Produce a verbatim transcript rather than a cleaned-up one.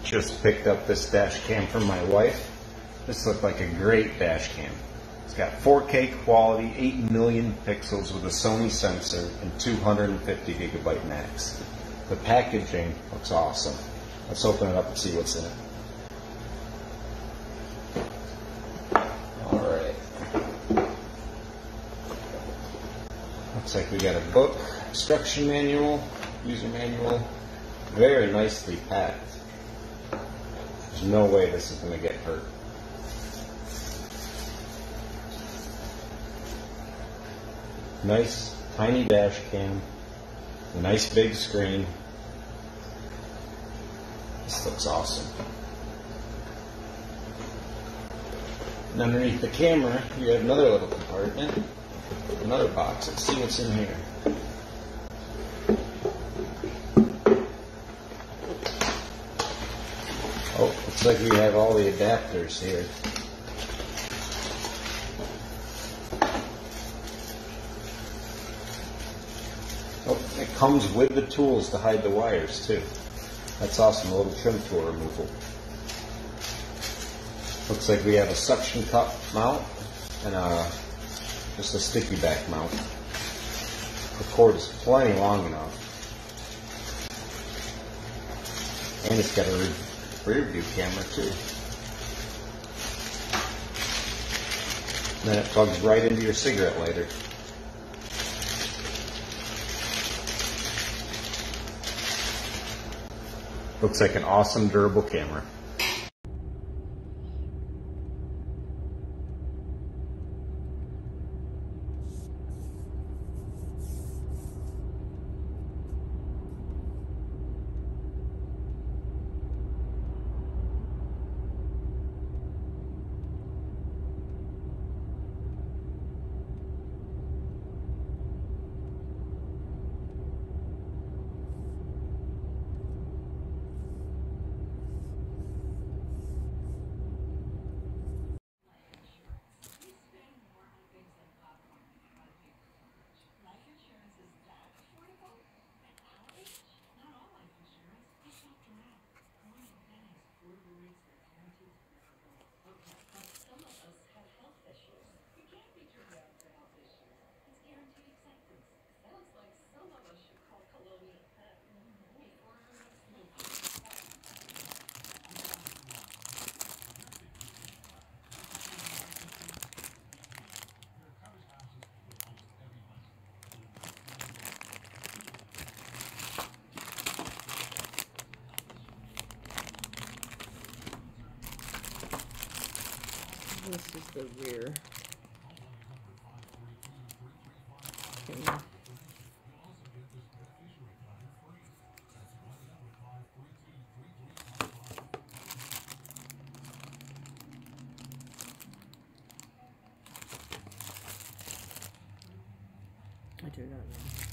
Just picked up this dash cam from my wife. This looked like a great dash cam. It's got four K quality, eight million pixels with a Sony sensor, and two hundred fifty gigabyte max. The packaging looks awesome. Let's open it up and see what's in it. Alright. Looks like we got a book, instruction manual, user manual. Very nicely packed. There's no way this is going to get hurt. Nice tiny dash cam, a nice big screen. This looks awesome. And underneath the camera, you have another little compartment, another box. Let's see what's in here. Oh, looks like we have all the adapters here. Oh, it comes with the tools to hide the wires too. That's awesome, a little trim tool removal. Looks like we have a suction cup mount and a, just a sticky back mount. The cord is plenty long enough. And it's got a rear view camera too. And then it plugs right into your cigarette lighter. Looks like an awesome durable camera. This is the rear camera. I do not know.